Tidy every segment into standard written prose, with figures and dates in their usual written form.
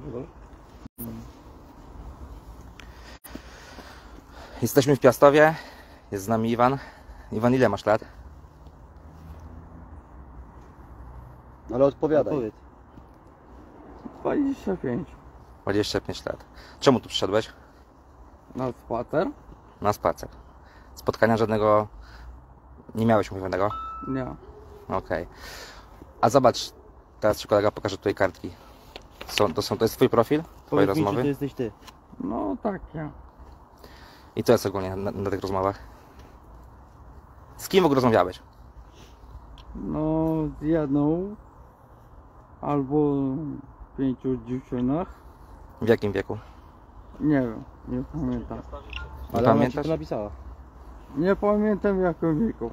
Jesteśmy w Piastowie, jest z nami Iwan. Iwan, ile masz lat? Ale odpowiadaj. 25. 25 lat. Czemu tu przyszedłeś? Na spacer? Na spacer. Spotkania żadnego nie miałeś umówionego? Nie. Okej. A zobacz, teraz ci kolega pokaże tutaj kartki. To jest twój profil? Twoje Powiedz mi, rozmowy? czy to jesteś ty? No tak, ja. I co jest ogólnie na tych rozmowach? Z kim w ogóle rozmawiałeś? No z jedną albo 5 dziewczynach. W jakim wieku? Nie wiem, nie pamiętam. Nie Ale ona ci pamiętasz? to napisała. Nie pamiętam w jakim wieku.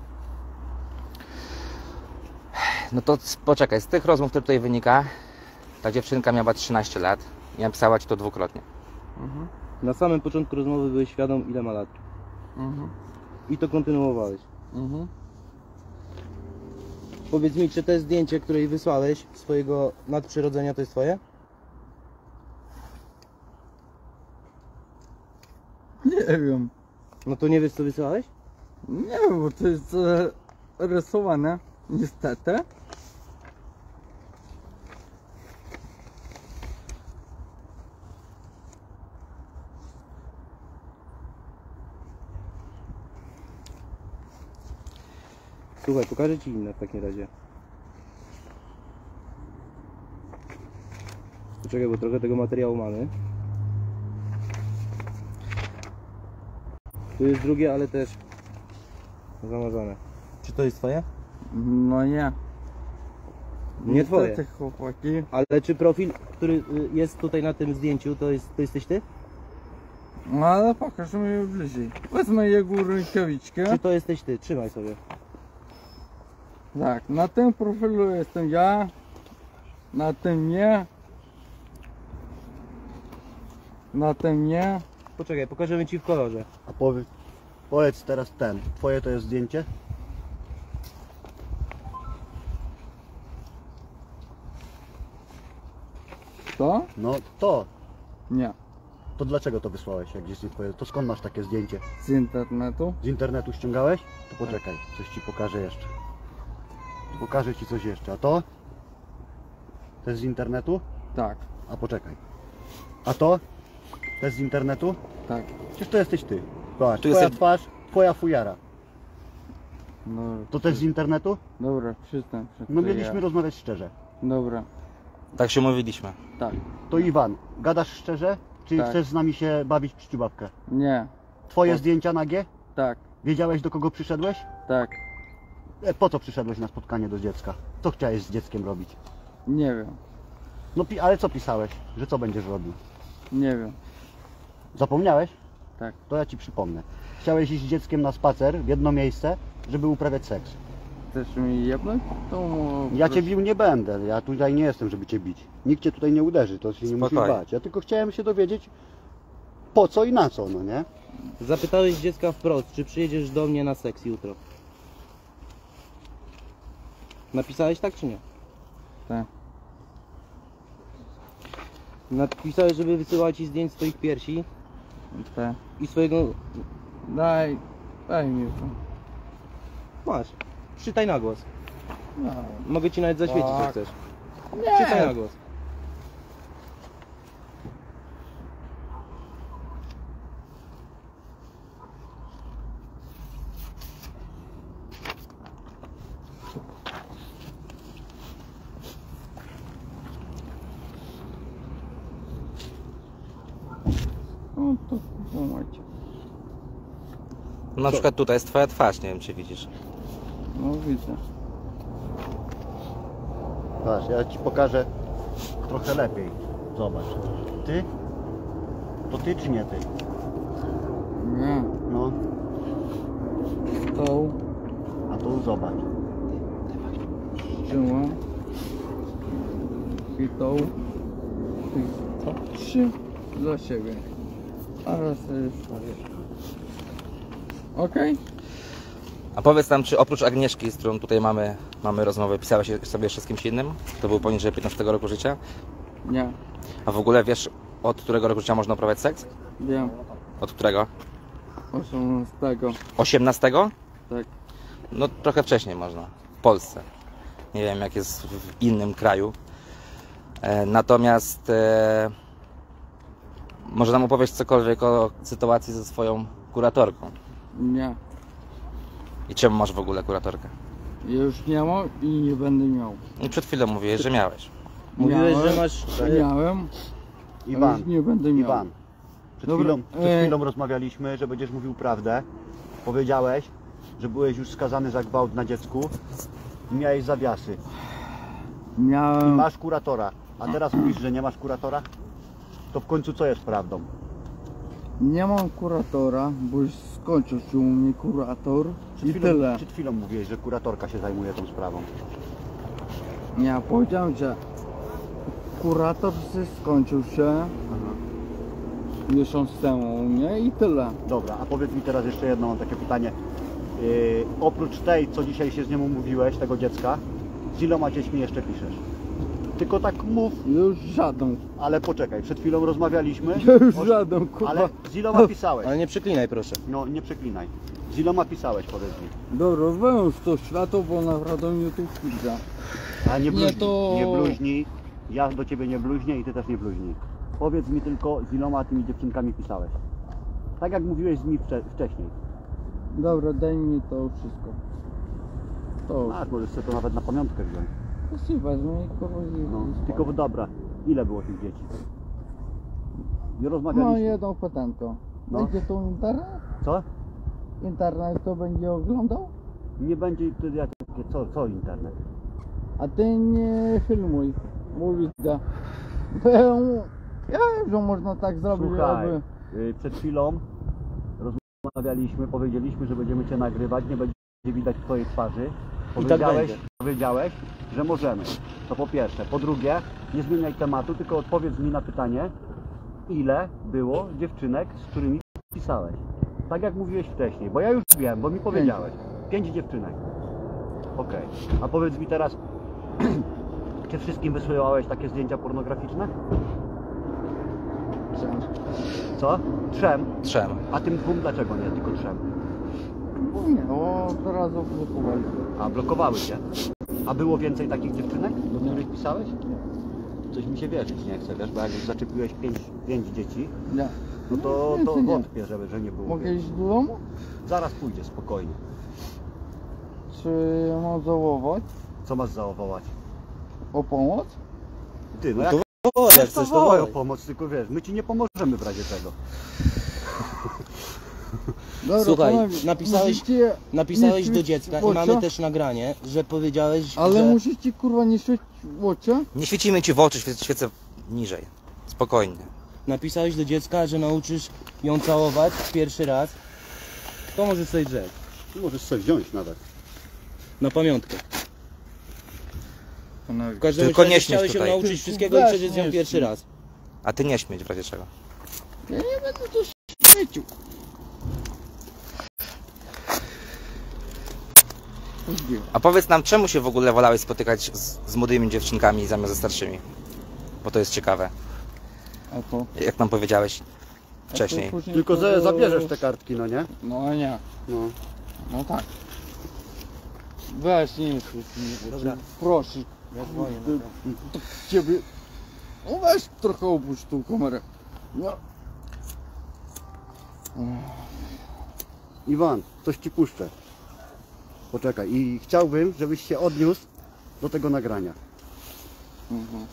No to poczekaj, z tych rozmów, które tutaj wynika, ta dziewczynka miała 13 lat i napisała ci to dwukrotnie. Mhm. Na samym początku rozmowy byłeś świadom, ile ma lat. Mhm. I to kontynuowałeś. Mhm. Powiedz mi, czy to zdjęcie, które jej wysłałeś, swojego nadprzyrodzenia, to jest twoje? Nie wiem. No to nie wiesz, co wysłałeś? Nie wiem, bo to jest rysowane. Niestety. Słuchaj, pokażę ci inne w takim razie. Poczekaj, bo trochę tego materiału mamy. Tu jest drugie, ale też zamazane. Czy to jest twoje? No nie. Nie twoje. Niestety, chłopaki. Ale czy profil, który jest tutaj na tym zdjęciu, to jesteś ty? No ale pokaż mi bliżej. Wezmę jego rękawiczkę. Czy to jesteś ty? Trzymaj sobie. Tak, na tym profilu jestem ja. Na tym nie. Na tym nie. Poczekaj, pokażemy ci w kolorze. A powiedz teraz twoje to jest zdjęcie? To? No to. Nie. To dlaczego to wysłałeś, jak gdzieś nie twoje? To skąd masz takie zdjęcie? Z internetu. Z internetu ściągałeś? To poczekaj, coś ci pokażę jeszcze. Pokażę ci coś jeszcze. A to? To jest z internetu? Tak, A poczekaj. A to? To jest z internetu? tak. Przecież to jesteś ty. Zobacz, Tu twoja jest- twarz, twoja fujara. No, To też z internetu? dobra, przyznam się. No to mieliśmy ja. rozmawiać szczerze. Dobra, Tak się umówiliśmy. tak. To Iwan, gadasz szczerze? Czy Tak. chcesz z nami się bawić w pściubawkę? Nie, Twoje Tak. zdjęcia nagie? tak, Wiedziałeś, do kogo przyszedłeś? tak. Po co przyszedłeś na spotkanie do dziecka? Co chciałeś z dzieckiem robić? Nie wiem, No ale co pisałeś? Że co będziesz robił? nie wiem. Zapomniałeś? Tak. To ja ci przypomnę. Chciałeś iść z dzieckiem na spacer w jedno miejsce, żeby uprawiać seks. Chcesz mi jebnąć? To Ja cię bił nie będę, ja tutaj nie jestem, żeby cię bić. Nikt cię tutaj nie uderzy, to się nie musisz Spokojnie. bać. Ja tylko chciałem się dowiedzieć po co i na co, no nie? Zapytałeś dziecka wprost, czy przyjedziesz do mnie na seks jutro. Napisałeś tak czy nie? Tak. Napisałeś, żeby wysyłała ci zdjęć swoich piersi Tak. i swojego... Daj mi to. Masz. Czytaj na głos. No. Mogę ci nawet zaświecić, jak Tak. chcesz. Czytaj na głos. No to macie. Na przykład tutaj jest twoja twarz, nie wiem czy widzisz. No widzę. Patrz, ja ci pokażę trochę lepiej. Zobacz. Ty? To ty czy nie ty? Nie. No, To a tu zobacz. trzymam. I to. Trzy dla siebie. A raz już. Okej? A powiedz nam, czy oprócz Agnieszki, z którą tutaj mamy rozmowę, pisałeś sobie jeszcze z kimś innym? Kto był poniżej 15 roku życia? Nie, A w ogóle wiesz, od którego roku życia można uprawiać seks? wiem. Od którego? 18. 18? Tak. No trochę wcześniej można. W Polsce. Nie wiem jak jest w innym kraju. Natomiast może nam opowiedzieć cokolwiek o sytuacji ze swoją kuratorką. Nie. I czemu masz w ogóle kuratorkę? Ja już nie mam i nie będę miał. I przed chwilą mówiłeś, że miałeś. Mówiłeś, Miałem, że masz... Miałem, a Iwan, już nie będę miał. Iwan. Przed Dobra, chwilą rozmawialiśmy, że będziesz mówił prawdę. Powiedziałeś, że byłeś już skazany za gwałt na dziecku i miałeś zawiasy. I Miałem... masz kuratora. A teraz mówisz, że nie masz kuratora? To w końcu co jest prawdą? Nie mam kuratora, bo już skończył się u mnie kurator i tyle. Przed chwilą mówiłeś, że kuratorka się zajmuje tą sprawą. Ja powiedziałem, że kurator się skończył się miesiąc temu u mnie i tyle. Dobra, a powiedz mi teraz jeszcze jedno, mam takie pytanie. Oprócz tej, co dzisiaj się z nią umówiłeś, tego dziecka, z iloma dziećmi jeszcze piszesz? Tylko tak mów, Już żaden. ale poczekaj, przed chwilą rozmawialiśmy. Już o- żaden, kurwa. Ale z iloma pisałeś? Ale nie przeklinaj proszę. No nie przeklinaj. Z iloma pisałeś, powiedz mi. Dobra, wyłącz to światło, bo naprawdę mnie tu wkurza. A nie bluźnij, to- nie bluźnij. Ja do ciebie nie bluźnię i ty też nie bluźnij. Powiedz mi tylko, z iloma tymi dziewczynkami pisałeś. Tak jak mówiłeś z nimi wcześniej. Dobra, daj mi to wszystko. To Tak, możesz sobie to nawet na pamiątkę wziąć. to się wezmę i kurwa No, tylko dobra, ile było tych dzieci? Nie No rozmawialiśmy. jedno pytanko. No. Będzie to internet? Co? Internet to będzie oglądał? Nie będzie wtedy jakie, co internet? A ty nie filmuj. Mówisz, że... Ja wiem, że można tak zrobić, Słuchaj, aby... przed chwilą rozmawialiśmy, powiedzieliśmy, że będziemy cię nagrywać, nie będzie widać twojej twarzy. tak będzie. Powiedziałeś, że możemy. To po pierwsze. Po drugie, nie zmieniaj tematu, tylko odpowiedz mi na pytanie, ile było dziewczynek, z którymi pisałeś. Tak jak mówiłeś wcześniej, bo ja już wiem, bo mi powiedziałeś. 5 dziewczynek. Okej. A powiedz mi teraz, czy wszystkim wysyłałeś takie zdjęcia pornograficzne? Co? 3. 3. A tym 2 dlaczego nie? Tylko 3. No nie, o, teraz oblokowali. A blokowały cię. A było więcej takich dziewczynek, do których pisałeś? Coś mi się wierzyć nie chce, wiesz, bo jak już zaczepiłeś 5 dzieci, Nie. no to Więcej nie. wątpię, że nie było. Mogę więcej. iść do domu? Zaraz pójdzie, spokojnie. Czy mam zawołać Co masz zaowołać? o pomoc? Ty, no No jak to wołaj, jak chcesz, to chcesz, to wołaj o wołaj. pomoc, tylko wiesz, my ci nie pomożemy w razie czego. Dobra, Słuchaj, panowie, napisałeś nie do świecić dziecka w i oczy, mamy też nagranie, że powiedziałeś, Ale że... musicie kurwa nie świecić w oczy? Nie świecimy ci w oczy, świecę niżej. Spokojnie. Napisałeś do dziecka, że nauczysz ją całować pierwszy raz. To możesz sobie drzeć. Ty możesz sobie wziąć nawet. Na pamiątkę. Panowie. W każdym Tylko razie nie śmieć chciałeś ją tutaj. nauczyć wszystkiego i Weź, przeżyć z nią nie pierwszy śmiej. raz. A ty nie śmieć w razie czego. Ja nie będę to świecił. A powiedz nam, czemu się w ogóle wolałeś spotykać z młodymi dziewczynkami zamiast ze starszymi? Bo to jest ciekawe. A to? Jak nam powiedziałeś wcześniej. później Tylko to- zabierzesz te kartki, no nie? No nie, No. no tak. Weź nie świeć mi w oczy. Dobra. Proszę. Ja dzwonię, Ty- dobra. to ciebie... No weź trochę opuść tą kamerę. No. Iwan, coś ci puszczę. Poczekaj. I chciałbym, żebyś się odniósł do tego nagrania. Mhm.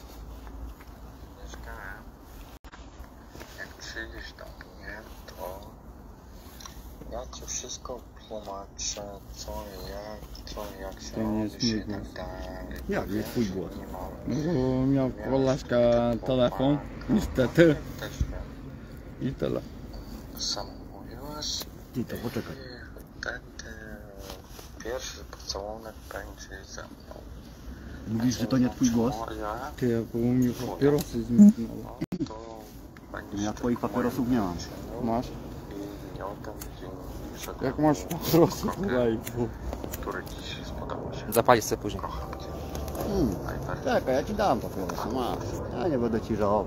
Jak przyjdziesz do mnie, to ja ci wszystko tłumaczę, co jak się To nie jest robi się i mój tak głos. dalej. Jak nie twój głos? Nie mamy. Bo miał koleżka telefon, niestety. Też wiem. I tyle. Sam mówiłaś, Ty to poczekaj. wtedy pierwszy pocałunek będzie ze mną. Mówisz, że to nie twój głos? Ty, bo u mnie papierosy zniknęło. No to będziesz Ja twoich papierosów nie mam. Masz? I nie o tym dzień, Jak masz papierosy, to daj. Bo... który ci się spodobał się. Zapalisz sobie później. Kocham cię. najbardziej. Czekaj, ja ci dam papierosa, masz. Ja nie będę ci żałował.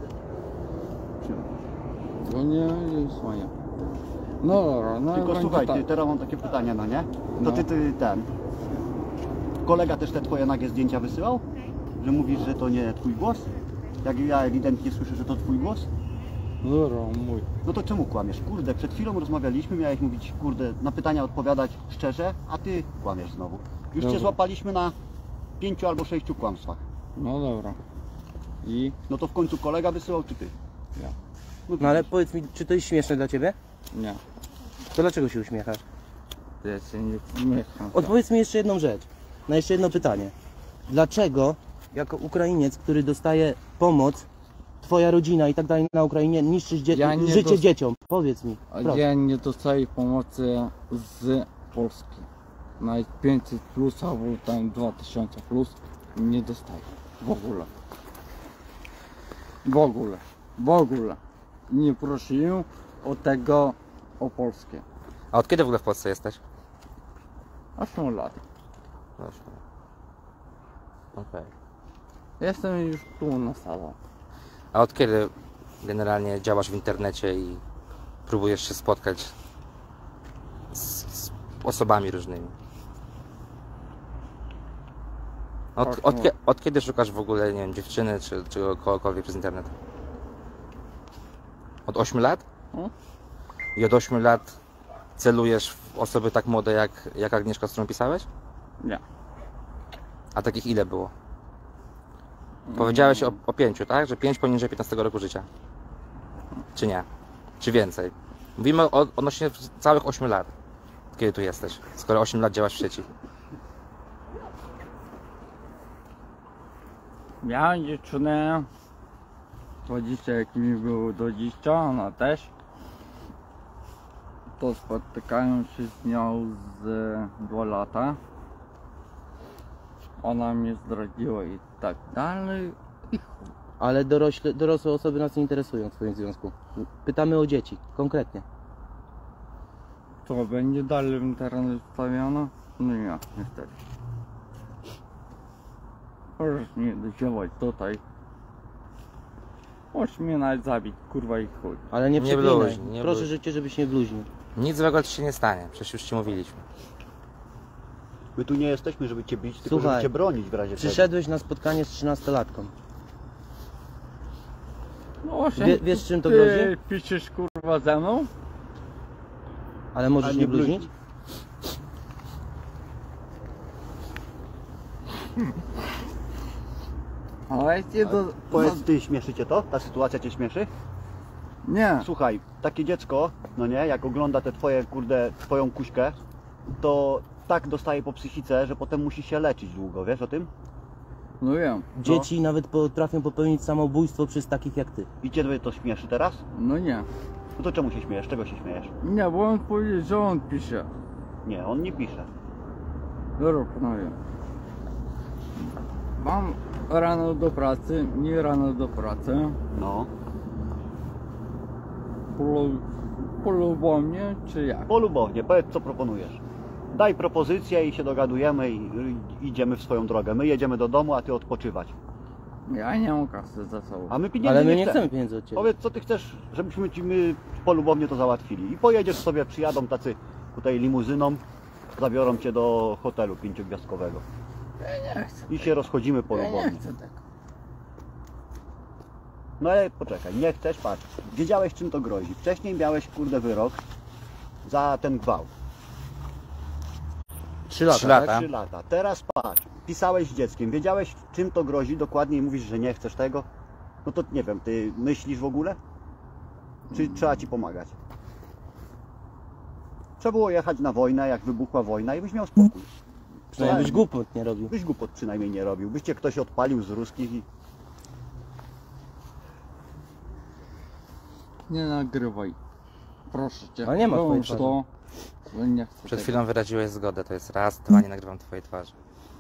To nie jest moje. No dobra, no Tylko będzie słuchaj, tak. ty, teraz mam takie pytanie, no nie? To No. ty ten... Kolega też te twoje nagie zdjęcia wysyłał? Że mówisz, że to nie twój głos? Jak ja ewidentnie słyszę, że to twój głos? Dobra, mój. No to czemu kłamiesz? Kurde, przed chwilą rozmawialiśmy, miałeś mówić, kurde, na pytania odpowiadać szczerze, a ty kłamiesz znowu. Już cię Dobra. złapaliśmy na 5 albo 6 kłamstwach. No dobra. I No to w końcu kolega wysyłał, czy ty? ja. No ale powiedz mi, czy to jest śmieszne dla ciebie? Nie. To dlaczego się uśmiechasz? Ja się nie śmiecham. Odpowiedz mi jeszcze jedną rzecz. Na jeszcze jedno pytanie. Dlaczego jako Ukrainiec, który dostaje pomoc, twoja rodzina i tak dalej na Ukrainie, niszczysz Ja nie życie dos- dzieciom? Powiedz mi. A proszę. ja nie dostaję pomocy z Polski. Nawet 500 plus albo tam 2000 plus nie dostaję. W ogóle. W ogóle. W ogóle. Nie prosiłem o tego, o polskie. A od kiedy w ogóle w Polsce jesteś? 8 lat. Proszę. Okej. Jestem już tu na stałe. A od kiedy generalnie działasz w internecie i próbujesz się spotkać z osobami różnymi? Od kiedy szukasz w ogóle, nie wiem, dziewczyny czy kogokolwiek przez internet? Od 8 lat? I od 8 lat celujesz w osoby tak młode jak Agnieszka, z którą pisałeś? Nie. A takich ile było? Powiedziałeś o 5, tak? Że 5 poniżej 15 roku życia. Czy nie? Czy więcej? Mówimy odnośnie całych 8 lat. Kiedy tu jesteś? Skoro 8 lat działasz w sieci. Miałem dziewczynę 20, jak mi było 20, ona też. To spotykałem się z nią z 2 lata. Ona mnie zdradziła i tak dalej. Ale dorosłe osoby nas nie interesują w twoim związku. Pytamy o dzieci, konkretnie. To będzie dalej w internet wstawione? No nie, niestety. Możesz mnie doziewać tutaj. Możesz mnie nawet zabić, kurwa i chuj. Ale nie Nie przeklinaj. bluźnij, nie Proszę bluźnij. życie, żebyś nie bluźnił. Nic złego ci się nie stanie. Przecież już ci mówiliśmy. My tu nie jesteśmy, żeby cię bić, tylko Słuchaj, żeby cię bronić w razie czego. Przyszedłeś na spotkanie z 13-latką. No właśnie, Wiesz, czym to ty grozi? piszesz kurwa ze mną? Ale możesz A nie nie bluźnić? Ale cię to... Powiedz, ty, śmieszy cię to? Ta sytuacja cię śmieszy? Nie. Słuchaj, takie dziecko, no nie, jak ogląda te twoje, kurde, twoją kuśkę, to tak dostaje po psychice, że potem musi się leczyć długo, wiesz o tym? No wiem. Dzieci nawet potrafią popełnić samobójstwo przez takich jak ty. I cię to śmieszy teraz? No nie. No to czemu się śmiejesz? Czego się śmiejesz? Nie, bo on powiedział, że on pisze. Nie, on nie pisze. Dobra, panowie. Mam rano do pracy, nie rano do pracy. No. Polubownie, czy jak? Polubownie, powiedz co proponujesz. Daj propozycję i się dogadujemy i idziemy w swoją drogę. My jedziemy do domu, a ty odpoczywać. Ja nie mam kasy za sobą. A my pieniędzy Ale my nie nie chcemy pieniędzy od ciebie. Powiedz co ty chcesz, żebyśmy ci my polubownie to załatwili. I pojedziesz sobie, przyjadą tacy tutaj limuzyną, zabiorą cię do hotelu 5-gwiazdkowego. Ja nie chcę. I się rozchodzimy Ja polubownie. nie chcę tego. No ale poczekaj, nie chcesz, patrz. Wiedziałeś czym to grozi. Wcześniej miałeś kurde wyrok za ten gwałt. 3 lata, 3 tak? lata. 3 lata. Teraz patrz, pisałeś z dzieckiem, wiedziałeś czym to grozi dokładnie i mówisz, że nie chcesz tego. No to nie wiem, ty myślisz w ogóle? Czy trzeba ci pomagać? Trzeba było jechać na wojnę, jak wybuchła wojna i byś miał spokój. Przynajmniej byś głupot nie robił. Byś głupot przynajmniej nie robił. Byście ktoś odpalił z ruskich i... Nie nagrywaj. Proszę cię. Ale nie ma Wyłącz twojej to. Bo nie chcę Przed tego. chwilą wyraziłeś zgodę. To jest raz, dwa, nie nagrywam twojej twarzy.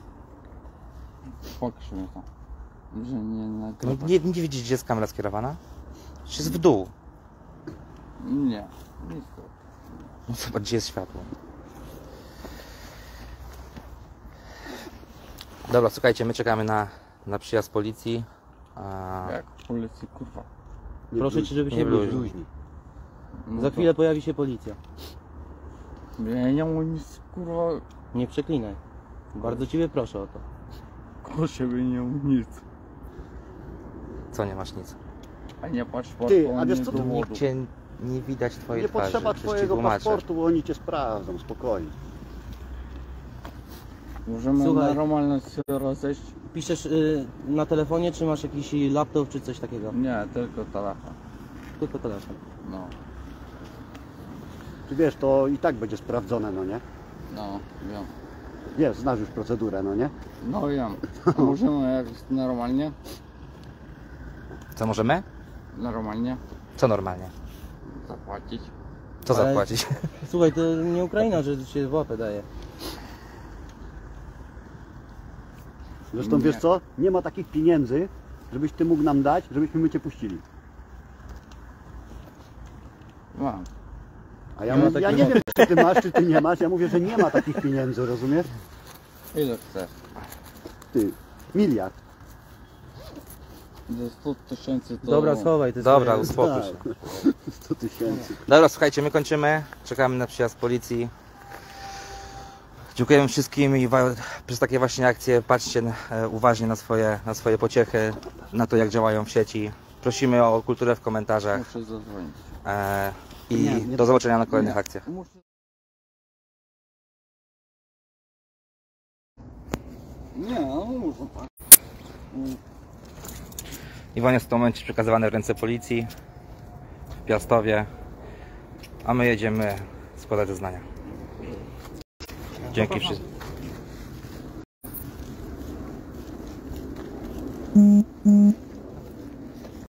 Pokaż mi to. Że nie No, nagrywaj. nie widzisz, gdzie jest kamera skierowana? Czy jest w dół? Nie. Nic tu. No zobacz, gdzie jest światło. Dobra, słuchajcie, my czekamy na przyjazd policji. Jak policji, kurwa. Nie Proszę bluźnij, cię, żebyś nie nie bluźnij. bluźnił. bluźnij. No Za to- chwilę pojawi się policja. Ja nie mam nic, kurwa, Nie przeklinaj. Bardzo ciebie proszę o to. koło siebie nie mam nic. Co, nie masz nic? A nie paszportu, Ty, a ani wiesz co, to dowodu. Nikt cię nie widać twojej Nie twarzy. potrzeba przecież ci twojego tłumaczę. paszportu, bo oni cię sprawdzą, spokojnie. Możemy Słuchaj. normalnie się rozejść? Piszesz na telefonie, czy masz jakiś laptop, czy coś takiego? Nie, tylko telefon. Tylko telefon. No, Ty wiesz, to i tak będzie sprawdzone, no nie? no, wiem. Wiesz, znasz już procedurę, no nie? No wiem. A możemy jak normalnie? Co możemy? Normalnie Co normalnie? zapłacić? Co Ale- zapłacić? Słuchaj, to nie Ukraina, że się w łapę daje. Zresztą Nie. wiesz co? Nie ma takich pieniędzy, żebyś ty mógł nam dać, żebyśmy my cię puścili. Mam. A ja, Nie ma mówię, ja takiego- nie wiem, czy ty masz, czy ty nie masz. Ja mówię, że nie ma takich pieniędzy, rozumiesz? Ile chcesz? Ty, miliard. Ze 100 tysięcy to... Dobra, schowaj te Dobra, swoje... uspokój się. Tak. 100 tysięcy. Dobra, słuchajcie, my kończymy. Czekamy na przyjazd policji. Dziękujemy wszystkim i przez takie właśnie akcje patrzcie uważnie na swoje pociechy, na to jak działają w sieci. Prosimy o kulturę w komentarzach Muszę zadzwonić. i Nie do zobaczenia na kolejnych Nie. akcjach. Muszę... Nie, no muszę tak. Iwan jest w tym momencie przekazywany w ręce policji w Piastowie, a my jedziemy składać zeznania. Dzięki wszystkim.